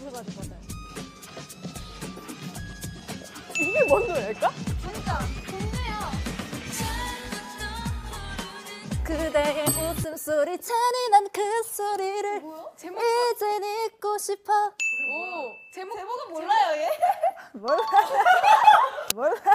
부르가지고 맞아요. 이게 뭔 노래일까? 진짜 좋네요. 그대의 웃음소리 잔인한 그 소리를 뭐야? 제목 이젠 잊고 싶어. 오 제목은 몰라요 얘? 몰라.